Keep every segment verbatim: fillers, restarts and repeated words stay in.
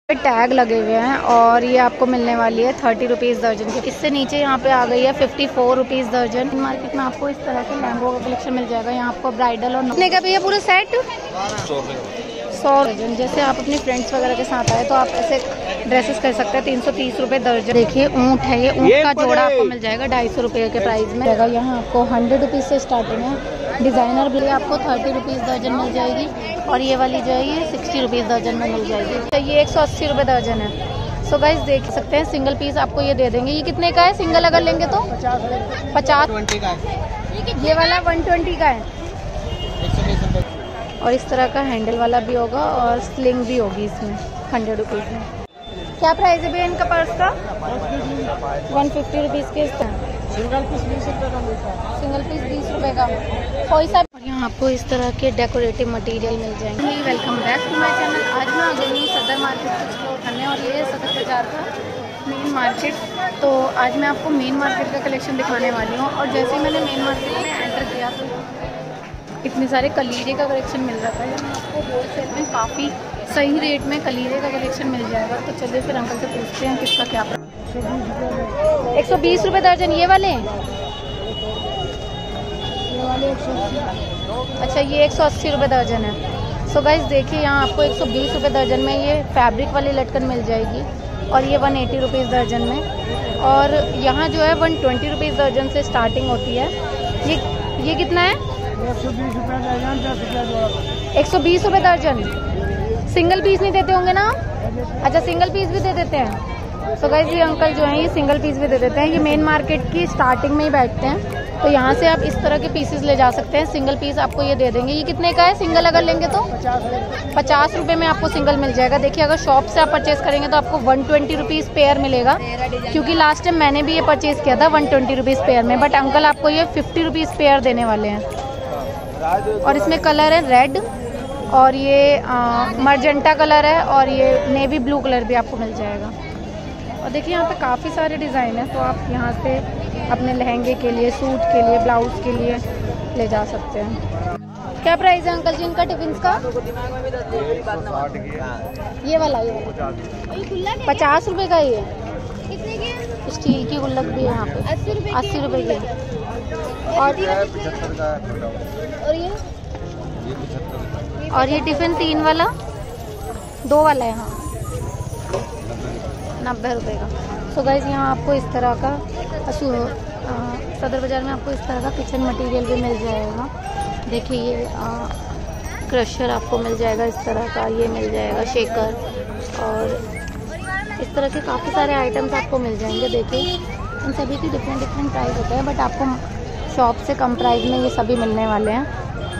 Tag लगे हुए हैं और ये आपको मिलने वाली है थर्टी रुपीज़ दर्जन के। इससे नीचे यहाँ पे आ गई है फिफ्टी फोर रुपीज़ दर्जन। मार्केट में आपको इस तरह के लहंगों का कलेक्शन मिल जाएगा। यहाँ आपको ब्राइडल और कितने का भैया पूरा सेट? सौ दर्जन। जैसे आप अपने फ्रेंड्स वगैरह के साथ आए तो आप ऐसे ड्रेसेस कर सकते हैं। तीन सौ तीस रुपये दर्जन। देखिए ऊँट है, ये ऊँट का जोड़ा आपको मिल जाएगा ढाई सौ रुपये के प्राइस में। यहाँ आपको हंड्रेड रुपीज़ से स्टार्टिंग है। डिज़ाइनर भी आपको थर्टी रुपीज़ दर्जन मिल जाएगी और ये वाली जो है ये सिक्सटी रुपीज़ दर्जन में मिल जाएगी। तो ये एक सौ अस्सी रुपये दर्जन है। सो गाइस देख सकते हैं सिंगल पीस आपको ये दे देंगे। ये कितने का है सिंगल अगर लेंगे तो? पचास ट्वेंटी का है। ये वाला वन ट्वेंटी का है और इस तरह का हैंडल वाला भी होगा और स्लिंग भी होगी इसमें हंड्रेड रुपीज़ में। क्या प्राइस है भैया इनका पर्स का? वन फिफ्टी रुपीज़ के इसका सिंगल पीस बीस रुपये का मिलता है। सिंगल पीस बीस रुपये का कोई सा। और यहाँ आपको इस तरह के डेकोरेटिव मटेरियल मिल जाएंगे। Welcome back to my channel. आज मैं आ गई हूँ सदर मार्केट को एक्सप्लोर करने और ये सदर बाजार का मेन मार्केट। तो आज मैं आपको मेन मार्केट का कलेक्शन दिखाने वाली हूँ। और जैसे ही मैंने मेन मार्केट में एंटर किया तो इतने सारे कलीरे का कलेक्शन मिल रहा था। यहाँ आपको होलसेल में काफ़ी सही रेट में कलीरे का कलेक्शन मिल जाएगा। तो चलिए फिर अंकल से पूछते हैं किसका क्या प्राइस। एक सौ बीस रुपये दर्जन ये वाले? अच्छा ये एक सौ अस्सी रुपये दर्जन है। सो गाइस देखिए यहाँ आपको एक सौ बीस रुपये दर्जन में ये फैब्रिक वाली लटकन मिल जाएगी और ये वन एटी रुपीज़ दर्जन में। और यहाँ जो है वन ट्वेंटी रुपीज़ दर्जन से स्टार्टिंग होती है। ये ये कितना है? एक सौ बीस रुपये दर्जन, दस रुपये जोड़ा। एक सौ बीस रुपये दर्जन। सिंगल पीस नहीं देते होंगे ना? अच्छा सिंगल पीस भी दे देते हैं। तो गाइस ये अंकल जो हैं ये सिंगल पीस भी दे देते हैं। ये मेन मार्केट की स्टार्टिंग में ही बैठते हैं तो यहाँ से आप इस तरह के पीसेस ले जा सकते हैं। सिंगल पीस आपको ये दे देंगे। ये कितने का है सिंगल अगर लेंगे तो? पचास रुपये में आपको सिंगल मिल जाएगा। देखिए अगर शॉप से आप परचेज करेंगे तो आपको वन ट्वेंटी रुपीज़ पेयर मिलेगा, क्योंकि लास्ट टाइम मैंने भी ये परचेज किया था वन ट्वेंटी रुपीज़ पेयर में, बट अंकल आपको ये फिफ्टी रुपीज़ पेयर देने वाले हैं। और इसमें कलर है रेड और ये मर्जेंटा कलर है और ये नेवी ब्लू कलर भी आपको मिल जाएगा। और देखिए यहाँ पे काफ़ी सारे डिज़ाइन हैं तो आप यहाँ से अपने लहंगे के लिए, सूट के लिए, ब्लाउज के लिए ले जा सकते हैं। क्या प्राइस है अंकल जी इनका टिफिन का? ये वाला ये वाला पचास रुपये का। ये स्टील की गुल्लक भी है यहाँ पे अस्सी रुपये की। और ये और ये टिफिन तीन वाला दो वाला है यहाँ नब्बे रुपये का। सो गाइस यहाँ आपको इस तरह का आ, सदर बाज़ार में आपको इस तरह का किचन मटेरियल भी मिल जाएगा। देखिए ये आ, क्रशर आपको मिल जाएगा इस तरह का, ये मिल जाएगा शेकर और इस तरह के काफ़ी सारे आइटम्स आपको मिल जाएंगे। देखिए इन सभी की डिफरेंट डिफरेंट प्राइस होता है बट आपको शॉप से कम प्राइस में ये सभी मिलने वाले हैं।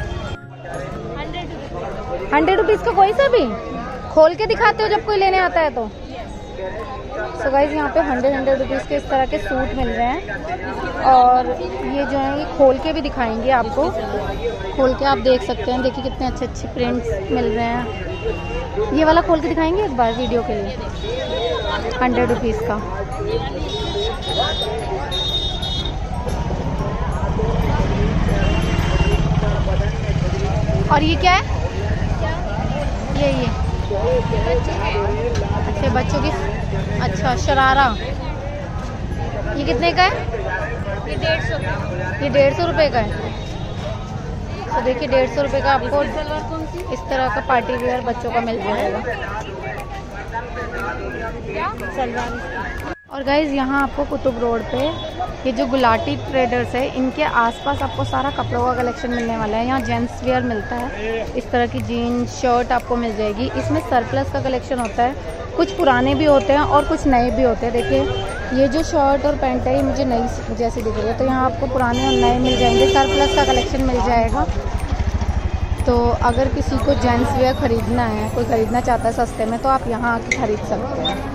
हंड्रेड रुपीज़ का कोई सा भी खोल के दिखाते हो जब कोई लेने आता है तो। सो गाइस यहाँ पे हंड्रेड हंड्रेड रुपीज़ के इस तरह के सूट मिल रहे हैं और ये जो है ये खोल के भी दिखाएंगे आपको। खोल के आप देख सकते हैं। देखिए कितने अच्छे अच्छे प्रिंट्स मिल रहे हैं। ये वाला खोल के दिखाएंगे एक बार वीडियो के लिए हंड्रेड रुपीज़ का। और ये क्या है? ये ये अच्छा बच्चों की, अच्छा शरारा। ये कितने का है? ये डेढ़ सौ ये डेढ़ सौ रुपये का है। तो देखिए डेढ़ सौ रुपये का आपको इस तरह का पार्टी वेयर बच्चों का मिल जाएगा। और गाइज यहाँ आपको कुतुब रोड पे ये जो गुलाटी ट्रेडर्स है इनके आसपास आपको सारा कपड़ों का कलेक्शन मिलने वाला है। यहाँ जेंट्स वेयर मिलता है। इस तरह की जीन्स शर्ट आपको मिल जाएगी। इसमें सरप्लस का कलेक्शन होता है। कुछ पुराने भी होते हैं और कुछ नए भी होते हैं। देखिए ये जो शर्ट और पैंट है ये मुझे नई जैसी दिख रही है तो यहाँ आपको पुराने और नए मिल जाएंगे। सरप्लस का कलेक्शन मिल जाएगा। तो अगर किसी को जेंट्स वेयर ख़रीदना है, कोई ख़रीदना चाहता है सस्ते में तो आप यहाँ आके ख़रीद सकते हैं।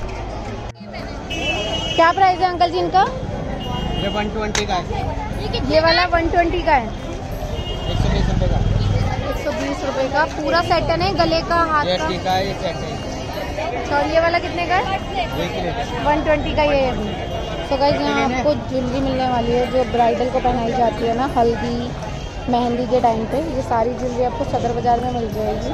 क्या प्राइस है अंकल जी इनका? ये वन ट्वेंटी का है। ये वाला वन ट्वेंटी का है। एक सौ बीस रुपये का। एक सौ बीस रुपये का पूरा सेट है ना? गले का, हाथ का, का ये सेट है। और ये वाला कितने का है? वन ट्वेंटी का ये भी। तो गाइस यहाँ आपको ज्वेलरी मिलने वाली है जो ब्राइडल को पहनाई जाती है ना, हल्दी मेहंदी के टाइम पे। ये सारी ज्वेलरी आपको सदर बाज़ार में मिल जाएगी।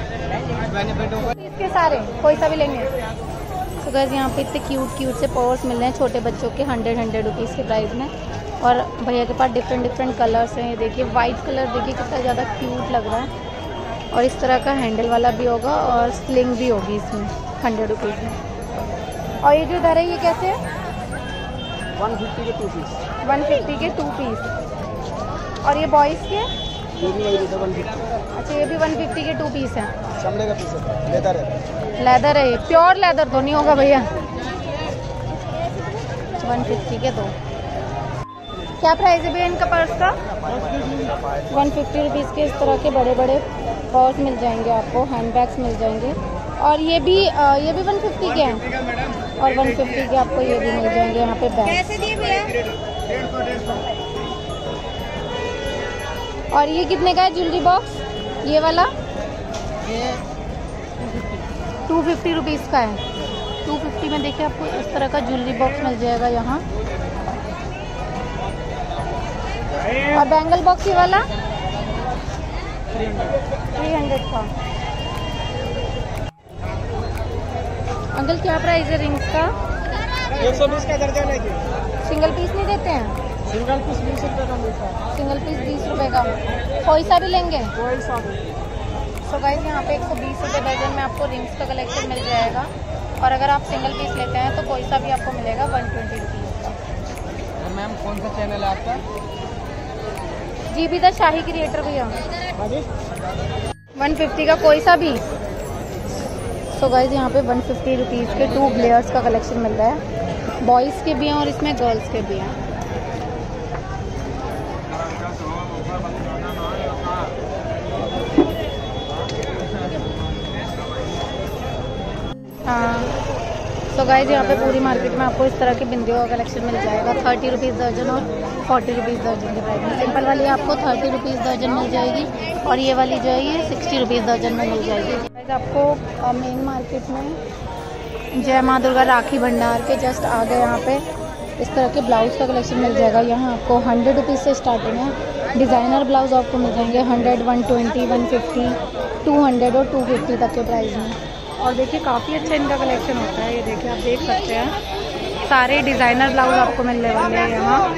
इसके सारे कोई सा भी लेंगे। तो गाइस यहाँ पे इतने क्यूट क्यूट से पर्स मिल रहे हैं छोटे बच्चों के हंड्रेड हंड्रेड रुपीज़ के प्राइस में। और भैया के पास डिफरेंट डिफरेंट कलर्स हैं। ये देखिए वाइट कलर देखिए कितना ज़्यादा क्यूट लग रहा है। और इस तरह का हैंडल वाला भी होगा और स्लिंग भी होगी इसमें हंड्रेड रुपीज़ में। और ये जो इधर है ये कैसे है? वन फिफ्टी के टू पीस। वन फिफ्टी के टू पीस। और ये बॉयज़ के? ये भी वही वन फिफ्टी। अच्छा ये भी वन फिफ्टी के टू पीस हैं। चमड़े का पीस है, लेदर है। लेदर है ये, प्योर लेदर तो नहीं होगा भैया। वन फिफ्टी के दो। क्या प्राइस है भैया इनका पर्स का? वन फिफ्टी रुपीज़ के इस तरह के बड़े बड़े पर्स मिल जाएंगे आपको, हैंड बैग्स मिल जाएंगे। और ये भी आ, ये भी वन फिफ्टी के हैं। और वन फिफ्टी के आपको ये भी मिल जाएंगे यहाँ पे बैग। कैसे दिए भैया? और ये कितने का है ज्वेलरी बॉक्स? ये वाला टू फिफ्टी रुपीज़ का है। टू फिफ्टी में देखिए आपको इस तरह का ज्वेलरी बॉक्स मिल जाएगा यहाँ। और बैंगल बॉक्स ये वाला थ्री हंड्रेड का। अंकल क्या प्राइस है रिंग्स का? एक सौ बीस का दर्जन है। सिंगल पीस नहीं देते हैं? सिंगल पीस बीस रुपये का मिलता है। सिंगल पीस बीस रुपए का। कोई सा भी लेंगे? कोई सा भी। सो गाइस यहाँ पे एक सौ बीस रुपये दर्जन में आपको रिंग्स का कलेक्शन मिल जाएगा। और अगर आप सिंगल पीस लेते हैं तो कोई सा भी आपको मिलेगा वन ट्वेंटी रुपीज़ का। मैम कौन सा चैनल है आपका? जी भी द शाही क्रिएटर भैया। वन फिफ्टी का कोई सा भी। सो गाइस यहाँ पे वन फिफ्टी रुपीज़ के टू ब्लेयर्स का कलेक्शन मिल रहा है। बॉयज़ के भी हैं और इसमें गर्ल्स के भी हैं। हाँ सो गाइस यहाँ पे पूरी मार्केट में आपको इस तरह की बिंदियों का कलेक्शन मिल जाएगा। थर्टी रुपीज़ दर्जन और फोर्टी रुपीज़ दर्जन के प्राइस में। सिंपल वाली आपको थर्टी रुपीज़ दर्जन मिल जाएगी और ये वाली जो है ये सिक्सटी रुपीज़ दर्जन में मिल जाएगी। गाइस आपको मेन मार्केट में जय माँ दुर्गा राखी भंडार के जस्ट आगे यहाँ पे इस तरह के ब्लाउज़ का कलेक्शन मिल जाएगा। यहाँ आपको हंड्रेड रुपीज़ से स्टार्टिंग है। डिज़ाइनर ब्लाउज आपको मिल जाएंगे hundred, one twenty, one fifty, two hundred और टू फिफ्टी तक के प्राइस में। और देखिए काफ़ी अच्छा इनका कलेक्शन होता है। ये देखिए आप देख सकते हैं सारे डिज़ाइनर ब्लाउज आपको मिलने वाले हैं यहाँ।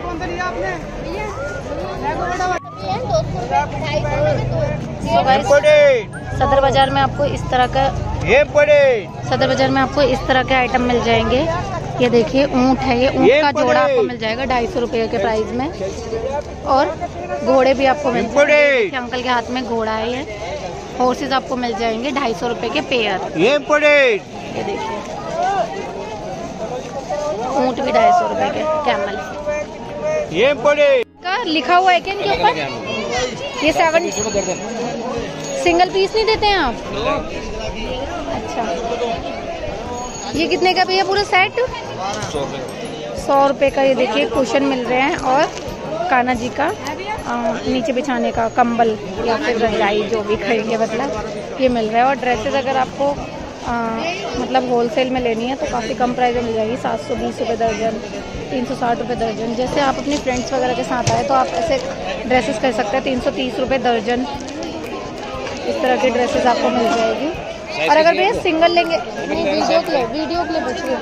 So guys, सदर बाजार में आपको इस तरह का ये पड़े सदर बाजार में आपको इस तरह के आइटम मिल जाएंगे। ये देखिए ऊँट है, ये ऊँट का जोड़ा आपको मिल जाएगा ढाई सौ रुपये के प्राइस में। और घोड़े भी आपको मिल जाएंगे। अंकल के हाथ में घोड़ा है। ये हॉर्सेस आपको मिल जाएंगे ढाई सौ रुपये के पेयर। ये पड़े ये देखिए ऊँट भी ढाई सौ रुपये के। कैमल ये पड़े का लिखा हुआ है क्या इनके ऊपर? ये सेवन सिंगल पीस नहीं देते हैं आप? अच्छा ये कितने का भैया पूरा सेट? सौ रुपये का। ये देखिए कुशन मिल रहे हैं और कान्हा जी का आ, नीचे बिछाने का कंबल या फिर रजाई जो भी खरीदेंगे मतलब ये मिल रहा है। और ड्रेसेस अगर आपको आ, मतलब होलसेल में लेनी है तो काफ़ी कम प्राइस में मिल जाएगी। सात सौ बीस रुपये दर्जन, तीन सौ साठ रुपये दर्जन। जैसे आप अपनी फ्रेंड्स वगैरह के साथ आए तो आप ऐसे ड्रेसेस कर सकते हैं। तीन सौ तीस रुपये दर्जन इस तरह की ड्रेसेस आपको मिल जाएगी। और अगर भैया सिंगल लेंगे नहीं वीडियो के लिए वीडियो के लिए पूछिए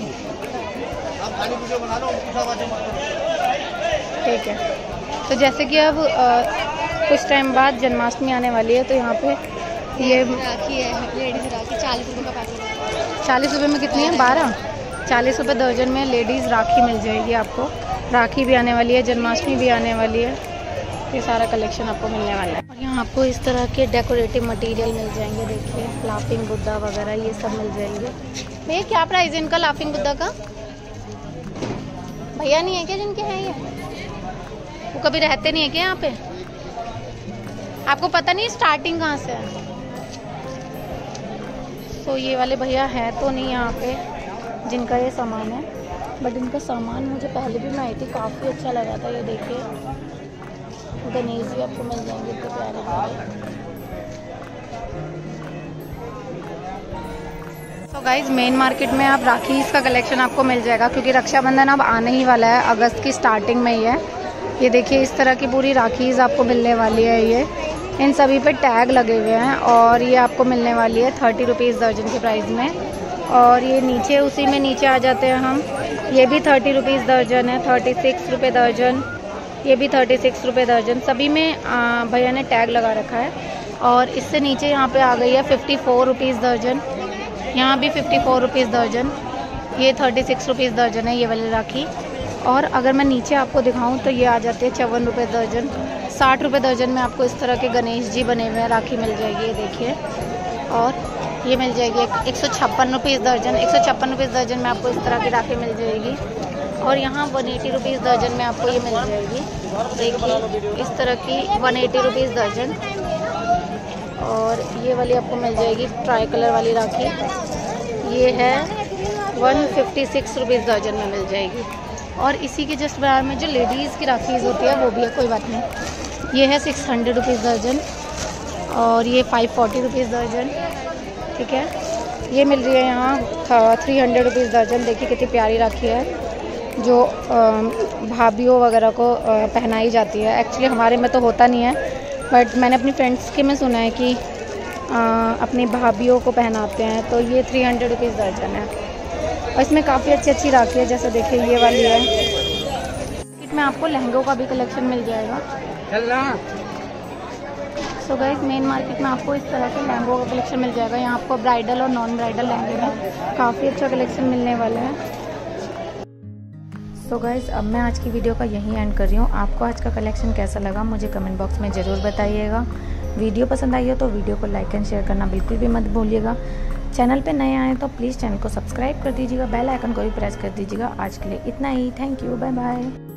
ठीक है। तो जैसे कि अब आ, कुछ टाइम बाद जन्माष्टमी आने वाली है तो यहाँ पे ये राखी है, लेडीज राखी चालीस रुपये का पैकेट। चालीस रुपये में कितनी है? बारह। चालीस रुपये दर्जन में लेडीज़ राखी मिल जाएगी आपको। राखी भी आने वाली है, जन्माष्टमी भी आने वाली है। ये सारा कलेक्शन आपको मिलने वाला है। और यहाँ आपको इस तरह के डेकोरेटिव मटेरियल मिल जाएंगे। देखिए लाफिंग बुद्धा वगैरह ये सब मिल जाएंगे। भैया क्या प्राइस है इनका लाफिंग बुद्धा का? भैया नहीं है क्या जिनके हैं ये? वो कभी रहते नहीं है क्या यहाँ पे? आपको पता नहीं स्टार्टिंग कहाँ से है? तो ये वाले भैया हैं तो नहीं यहाँ पे जिनका ये सामान है, बट इनका सामान मुझे पहले भी मैं आई थी, काफ़ी अच्छा लगा था। ये देखिए गणेश भी आपको मिल जाएंगे इतने प्यारे प्यारे। तो गाइज मेन मार्केट में आप राखी का कलेक्शन आपको मिल जाएगा क्योंकि रक्षाबंधन अब आने ही वाला है, अगस्त की स्टार्टिंग में ही है। ये देखिए इस तरह की पूरी राखीज़ आपको मिलने वाली है। ये इन सभी पे टैग लगे हुए हैं और ये आपको मिलने वाली है थर्टी रुपीज़ दर्जन के प्राइस में। और ये नीचे उसी में नीचे आ जाते हैं हम, ये भी थर्टी रुपीज़ दर्जन है, थर्टी सिक्स रुपये दर्जन, ये भी थर्टी सिक्स रुपये दर्जन। सभी में भैया ने टैग लगा रखा है। और इससे नीचे यहाँ पे आ गई है फिफ्टी फोर रुपीज़ दर्जन, यहाँ भी फिफ्टी फोर रुपीज़ दर्जन, ये थर्टी सिक्स रुपीज़ दर्जन है ये वाली राखी। और अगर मैं नीचे आपको दिखाऊं तो ये आ जाती है चौवन रुपये दर्जन। साठ रुपये दर्जन में आपको इस तरह के गणेश जी बने हुए हैं राखी मिल जाएगी, ये देखिए। और ये मिल जाएगी एक सौ छप्पन रुपीज़ दर्जन, एक सौ छप्पन रुपीज़ दर्जन में आपको इस तरह की राखी मिल जाएगी। और यहाँ वन एटी रुपीज़ दर्जन में आपको ये मिल जाएगी, देखिए इस तरह की वन एटी रुपीज़ दर्जन। और ये वाली आपको मिल जाएगी ट्राई कलर वाली राखी, ये है वन फिफ्टी सिक्स रुपीज़ दर्जन में मिल जाएगी। और इसी के जस्ट बराबर में जो लेडीज़ की राखीज़ होती है वो भी है, कोई बात नहीं। ये है सिक्स हंड्रेड रुपीज़ दर्जन और ये फाइव फोर्टी रुपीज़ दर्जन, ठीक है। ये मिल रही है यहाँ थ्री हंड्रेड रुपीज़ दर्जन। देखिए कितनी प्यारी राखी है जो भाभीयों वगैरह को पहनाई जाती है। एक्चुअली हमारे में तो होता नहीं है, बट मैंने अपनी फ्रेंड्स के में सुना है कि आ, अपनी भाभीयों को पहनाते हैं। तो ये थ्री हंड्रेड रुपीज़ दर्जन है और इसमें काफ़ी अच्छी अच्छी राखी है, जैसे देखिए ये वाली है। इसमें आपको लहंगों का भी कलेक्शन मिल जाएगा। सो गाइस मेन मार्केट में आपको इस तरह के लहंगों का कलेक्शन मिल जाएगा। यहाँ आपको ब्राइडल और नॉन ब्राइडल लहंगे में काफ़ी अच्छा कलेक्शन मिलने वाला है। सो so गाइस अब मैं आज की वीडियो का यहीं एंड कर रही हूँ। आपको आज का कलेक्शन कैसा लगा मुझे कमेंट बॉक्स में ज़रूर बताइएगा। वीडियो पसंद आई हो तो वीडियो को लाइक एंड शेयर करना बिल्कुल भी मत भूलिएगा। चैनल पे नए आए तो प्लीज़ चैनल को सब्सक्राइब कर दीजिएगा, बेल आइकन को भी प्रेस कर दीजिएगा। आज के लिए इतना ही, थैंक यू, बाय बाय।